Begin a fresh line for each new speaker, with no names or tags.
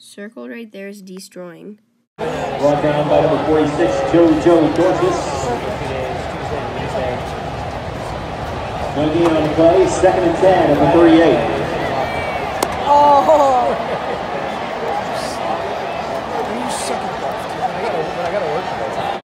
Circled right there is Deestroying.
Brought down by number 46, Joe Dorcas. 19 on the play, 2nd and 10 at the 38.
Oh!